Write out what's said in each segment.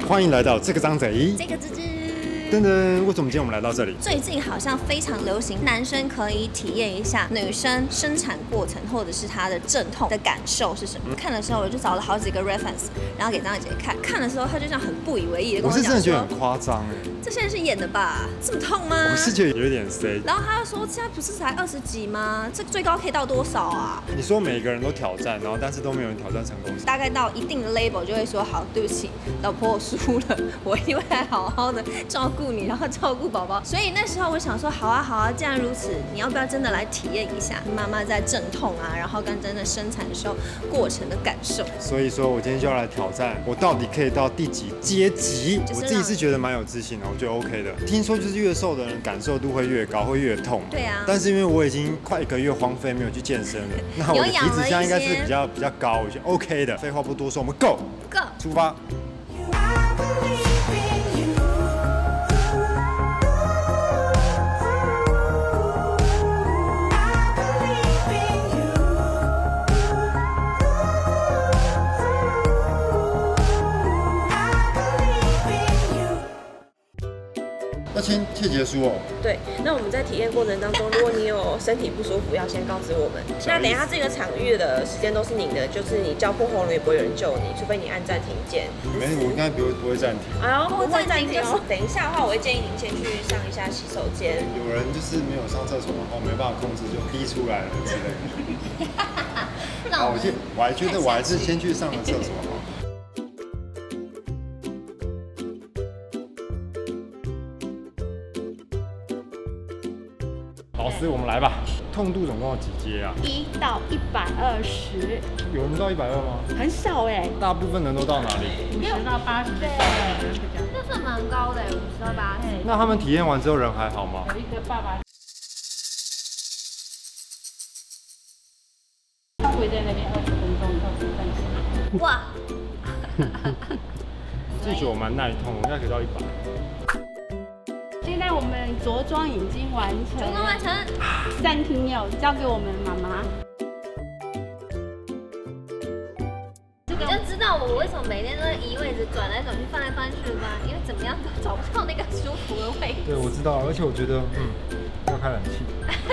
欢迎来到这个张贼。 这个芝芝。 噔噔，为什么今天我们来到这里？ 最近好像非常流行，男生可以体验一下女生生产过程或者是她的阵痛的感受是什么。看的时候我就找了好几个 reference， 然后给张姐看。看的时候她就这样很不以为意的跟我讲说， 我是真的觉得很夸张哎， 这现在是演的吧？这么痛吗？ 我是觉得有点 C。 然后他就说，现在不是才20几吗？这最高可以到多少啊？ 你说每个人都挑战，然后但是都没有人挑战成功。 大概到一定的 label 就会说，好，对不起，老婆我输了，我一定会好好的照顾你，然后照顾宝宝。所以那时候我想说，好啊好啊，既然如此，你要不要真的来体验一下妈妈在阵痛啊，然后跟真的生产的时候过程的感受？ 所以说我今天就要来挑战，我到底可以到第几阶级？我自己是觉得蛮有自信的，我觉得 OK 的。听说就是越瘦的人感受度会越高，会越痛。 对啊。 但是因为我已经快1个月荒废没有去健身了，那我的体脂现在应该是比较高，我觉得 OK 的。废话不多说，我们 Go 出发。要签切结书哦。 对，那我们在体验过程当中，如果你有身体不舒服，要先告知我们。那等一下这个场域的时间都是你的，就是你叫破喉咙也不会有人救你，除非你按暂停键。 没，我应该不会暂停。 哎呦，不会暂停哦。等一下的话，我会建议您先去上一下洗手间。 有人就是没有上厕所，然后没办法控制就滴出来了之类的。好，我还觉得我还是先去上个厕所好。老师，我们来吧。痛度总共有几阶啊 ？1到120。 有人到120吗？ 很少哎。 大部分人都到哪里 ？50到80岁的人比较。 这算蛮高的，50到80。 那他们体验完之后人还好吗？ 有一个爸爸跪在那边20分钟到30分。 哇！ 这觉得我蛮耐痛，我应该可以到100。 现在我们着装已经完成， 着装完成， 暂停钮交给我们妈妈。 你就知道我为什么每天都会移位置转来转去、翻来翻去了吧？因为怎么样都找不到那个舒服的位置。 对，我知道，而且我觉得，要开冷气。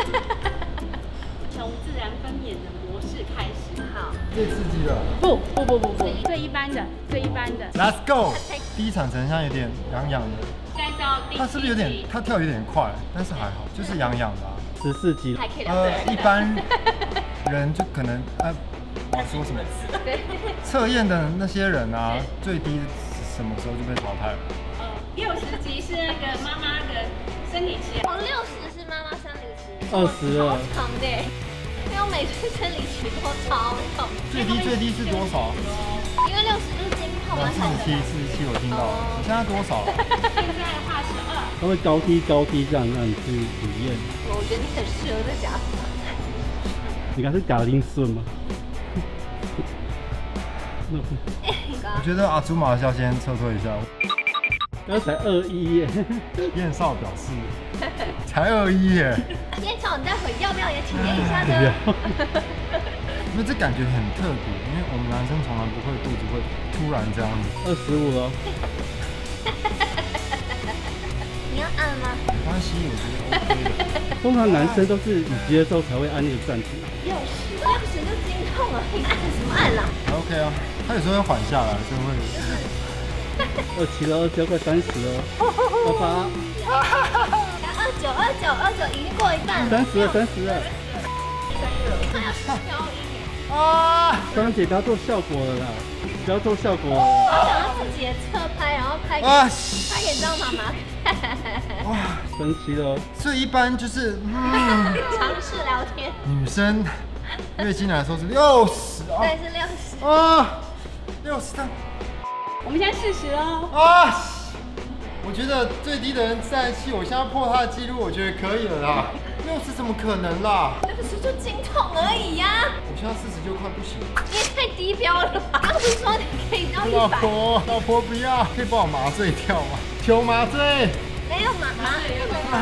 从自然分娩的模式开始。 好。 最刺激的。 不，最一般的。 Let's go。第一场成像有点痒痒的。他是不是有点？他跳有点快，但是还好，就是痒痒的啊。 14级。 一般人就可能我说什么？测验的那些人啊，最低什么时候就被淘汰了 ？60级是那个妈妈的生理期。 60是妈妈生理期。 20了。 超长的，因为我每次生理期都超痛。 最低是多少？ 因为60就是经痛嘛。 47，我听到了。你现在多少？ 现在的话是2。 他会高低这样让你去体验。 我觉得你很适合在家。 你刚是嘎铃顺吗？ 我觉得阿祖玛要先撤退一下。 刚才21耶。 燕少表示，才21耶。 燕少，你待会要不要也体验一下呢？ 因为这感觉很特别，因为我们男生从来不会肚子会突然这样子。 25了。 你要按吗？ 没关系，我觉得 OK 的。 通常男生都是你急的时候才会按那个暂停。 60就经痛了，你按什么按啦 ？OK 啊，他有时候会缓下来，就会。 27了，29快30了，28。 29已经过一半了。 30了。 快要飘一点。 张姐不要做效果了啦，不要做效果了。 我想要自己的侧拍，然后拍给张妈妈看。 哇， 神奇了。 所以一般就是尝试聊天。 女生月经来的时候是60。 对，是60。 60。 我们现在40喽。 我觉得最低的人37，我现在破他的记录，我觉得可以了啦。60怎么可能啦 ？60就经痛而已呀。 我现在40就快不行。 你也太低标了吧？刚不是说你可以到 100？老婆不要，可以帮我麻醉掉吗？求麻醉。 没有麻醉。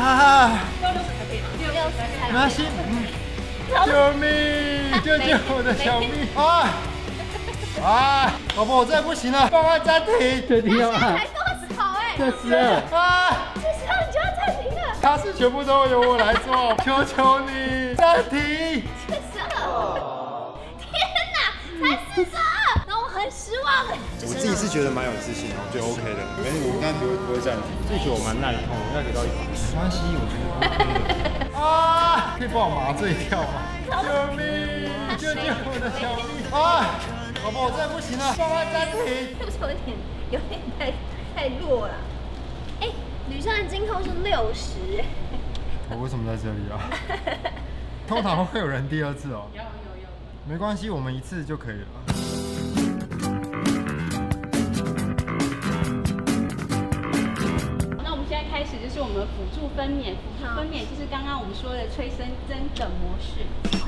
没关系。救命！救救我的小命！ 老婆，我真的不行了，帮我暂停。 确定要按？ 还跟我吵哎！ 72。 啊！ 72你就要暂停了。 他是全部都由我来做，求求你暂停。 72，天哪，才42，让我很失望哎。 我自己是觉得蛮有自信的，我觉得 OK 的。没，我刚刚不会暂停，自己觉得我蛮耐痛，我要给到100。没关系，我觉得 OK 的。啊！可以帮我麻醉掉吗？救命！救救我的小命！啊！老婆，我真的不行了，帮我暂停。 是不是有点太弱了？哎，女生的经痛是60。 我为什么在这里啊？通常会有人第2次哦。有。没关系，我们1次就可以了。 那我们现在开始就是我们辅助分娩，辅助分娩就是刚刚我们说的催生针等模式。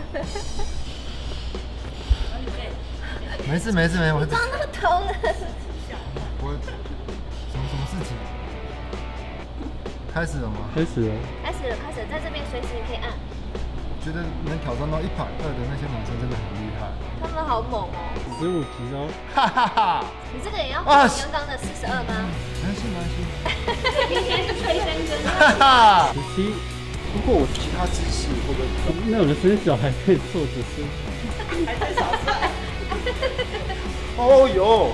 没事，我装那么疼了。 我什么事情？开始了吗？ 开始了， 在这边随时你可以按。 觉得能挑战到120的那些男生真的很厉害。 他们好猛哦。 15级哦。 哈哈哈！ 你这个也要刚刚的42吗？ 没关系。 今天是催生针。 哈哈。 17。 如果我其他姿势会不会？ 那我的生小孩可以坐着生。 还在少帅。 哦哟。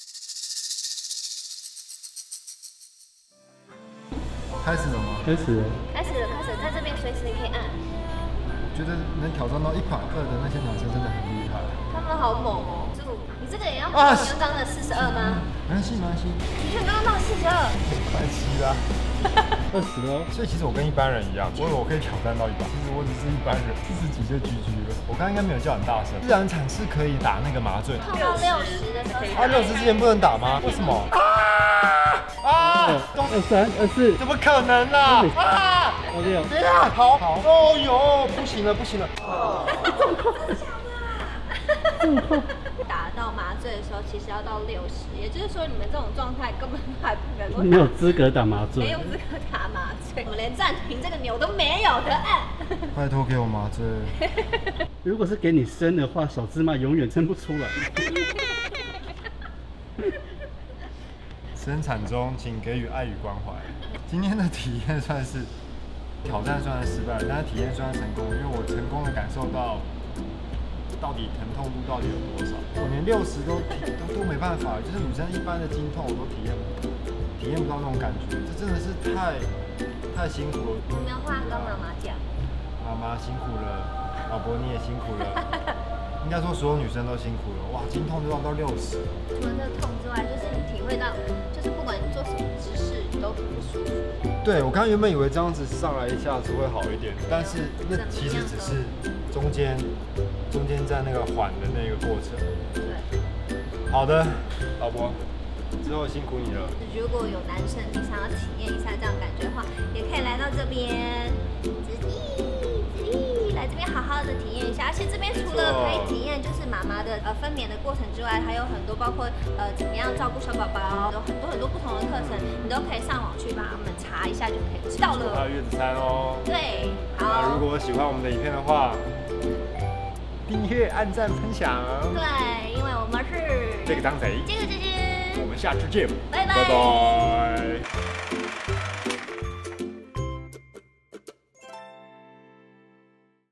开始了吗？ 开始了， 在这边随时你可以按。 觉得能挑战到120的那些男生真的很厉害。 他们好猛哦！你这个也要刚刚的42吗？ 没关系。 你看刚刚到42。 快7啦。 20了。 所以其实我跟一般人一样，我以为我可以挑战到100，其实我只是一般人，40几就 GG 了。我刚刚应该没有叫很大声。自然产是可以打那个麻醉， 痛到60的时候。 60之前不能打吗？为什么？ 23、24， 怎么可能啦 26。 等一下，好，哦哟，不行了。 打到麻醉的时候，其实要到60，也就是说你们这种状态根本还不能够没有资格打麻醉， 没有资格打麻醉，我们连暂停这个钮都没有的按。 拜托给我麻醉。 如果是给你生的话，小芝麻永远生不出来。 生产中，请给予爱与关怀。今天的体验算是挑战，算是失败了，但是体验算是成功，因为我成功的感受到到底疼痛度到底有多少。我连60都没办法，就是女生一般的经痛我都体验不到那种感觉，这真的是太辛苦了。 我没有话跟妈妈讲。 妈妈辛苦了，老婆你也辛苦了。应该说所有女生都辛苦了，哇，经痛都要到60了。 除了这个痛之外，就是你体会到，就是不管你做什么姿势都很不舒服。 对，我刚原本以为这样子上来一下子会好一点，但是那其实只是中间在那个缓的那个过程。 对。 好的，老婆，之后辛苦你了。 如果有男生你想要体验一下这样感觉的话，也可以来到这边，来这边好好的体验一下。而且这边除了可以体验就是妈妈的分娩的过程之外，还有很多包括怎么样照顾小宝宝，有很多不同的课程，你都可以上网去把它们查一下就可以知道了。 还有月子餐哦。 对，好。 那如果喜欢我们的影片的话，订阅、按赞、分享。 对，因为我们是这个张贼， 这个。 我们下次见， 拜拜。 拜拜。